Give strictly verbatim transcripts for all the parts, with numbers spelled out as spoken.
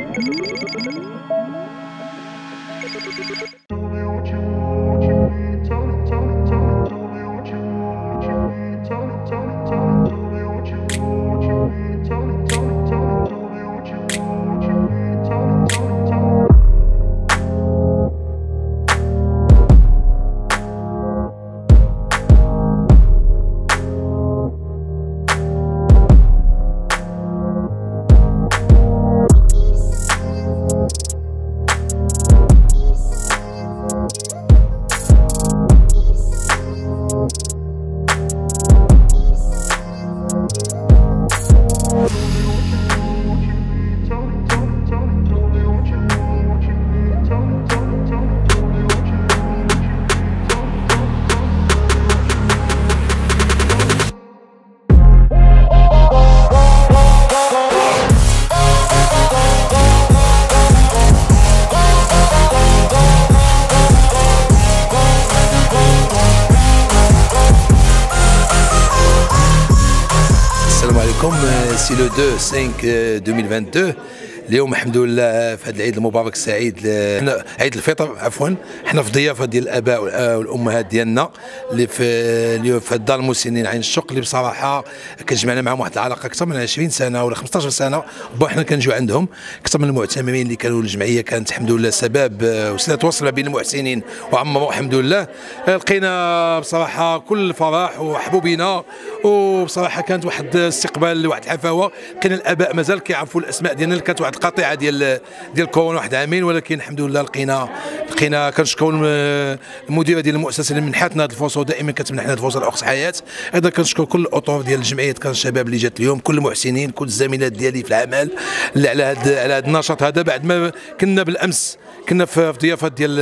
سي لو دو خمسة ألفين واثنين وعشرين اليوم الحمد لله في هذا العيد المبارك السعيد، عيد الفطر عفوا، حنا في ضيافه ديال الاباء والامهات ديالنا اللي في اليوم في دار المسنين عين الشق، اللي بصراحه كنجمعنا معهم واحد العلاقه اكثر من عشرين سنه ولا خمسطاش سنه، وحنا كنجيو عندهم اكثر من المعتمرين اللي كانوا الجمعيه كانت الحمد لله سبب وسيله تواصل ما بين المحسنين وعمروا الحمد لله. لقينا بصراحه كل الفرح وحبوا بينا، وبصراحه كانت واحد الاستقبال واحد الحفاوه. لقينا الاباء مازال كيعرفوا الاسماء ديالنا، كانت واحد القطيعه ديال ديال كورونا واحد عامين، ولكن الحمد لله لقينا لقينا كنشكروا المديره ديال المؤسسه اللي منحتنا هذه الفرصه، ودائما كتمنحنا هذه الفرصه الاخت حياه. ايضا كنشكر كل الاطر ديال الجمعيات، كان الشباب اللي جات اليوم، كل المحسنين، كل الزميلات ديالي في العمل اللي على هذا على هذا النشاط هذا. بعد ما كنا بالامس كنا في ضيافه ديال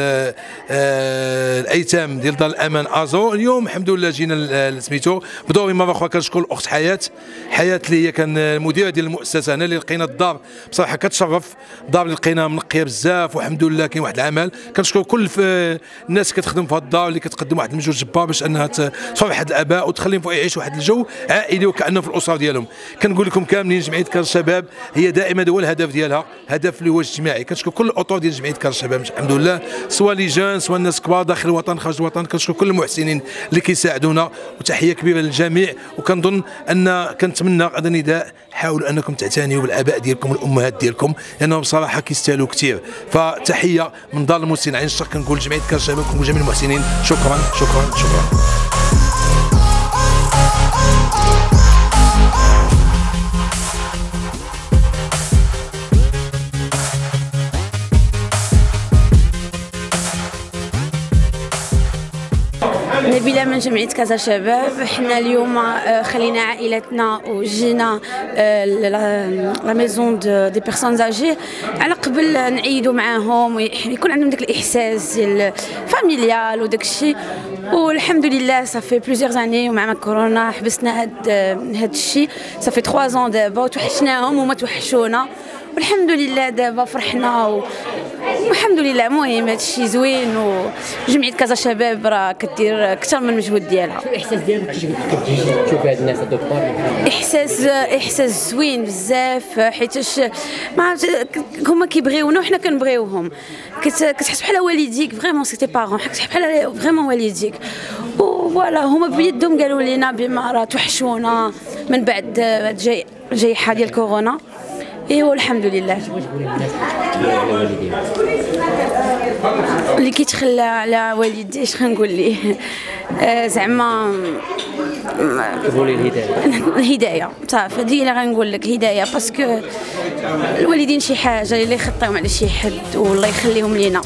آه الايتام ديال دار الامان ازو، اليوم الحمد لله جينا سميتو بدوري مره اخرى. كنشكر الاخت حياه حياه اللي هي كان المديره ديال المؤسسه هنا، اللي لقينا الدار بصراحه كتشرف، الدار اللي لقينا منقيه بزاف والحمد لله كاين واحد العمل. كنشكر كل الناس اللي كتخدم في هذا الدار، اللي كتقدم واحد المجهود جبار باش انها تفرح هاد الاباء وتخليهم يعيشوا واحد الجو عائلي وكانهم في الاسر ديالهم. كنقول لكم كاملين جمعيه كار الشباب هي دائما هو الهدف ديالها، هدف اللي هو اجتماعي. كنشكر كل الاطر ديال جمعيه كار الشباب الحمد لله، سواء لي جون سواء الناس كبار داخل الوطن خارج الوطن. كنشكر كل المحسنين اللي كيساعدونا، وتحيه كبيره للجميع. وكنظن ان كنتمنى هذا النداء، حاولوا انكم تعتنيوا بالاباء ديالكم والامهات ديالكم، لانهم بصراحه كيستاهلوا كثير. فتحيه من دار المسنين عين الشق، كنقول جمعيه كار الشباب كنقول جميع المحسنين شكرا شكرا شكرا. نبيلة من جمعية كازا شباب. حنا اليوم خلينا عائلتنا وجينا لا ميزون دي بيرسون زاجي على قبل نعيدوا معاهم ويكون عندهم داك الاحساس ديال فاميليال وداك الشيء. والحمد لله صافي بليزيغ زاني، ومع كورونا حبسنا هاد هاد الشيء، صافي ثلاث زون دابا، وتوحشناهم وما توحشونا، والحمد لله دابا فرحنا و... والحمد لله. المهم هادشي زوين، وجمعيه كازا شباب راه كدير اكثر من المجهود ديالها. شو الاحساس ديالك كي تشوف هاد الناس هادو كبار؟ احساس احساس زوين بزاف، حيتاش ما هما كيبغيونا وحنا كنبغيوهم، كتحس بحال والديك فريمون سي تي بارون، كتحس بحال فريمون والديك. وفوالا هما بيدهم قالوا لنا بما راه توحشونا من بعد هاد الجائحه ديال كورونا. ايوا الحمد لله. اللي كيتخلى على والديه اش غنقول ليه، زعما قولي الهدايه الهدايه صافي هذه اللي غنقول لك، هدايه باسكو الوالدين شي حاجه اللي يخطيهم على شي حد والله يخليهم لينا.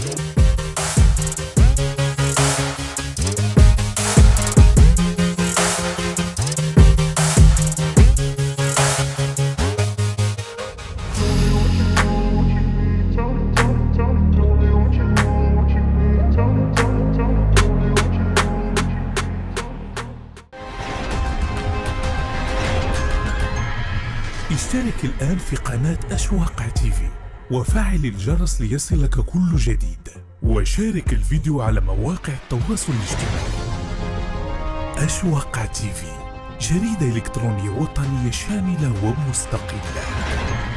اشترك الآن في قناة أشواق تيفي وفعل الجرس ليصلك كل جديد، وشارك الفيديو على مواقع التواصل الاجتماعي. أشواق تيفي، جريدة إلكترونية وطنية شاملة ومستقلة.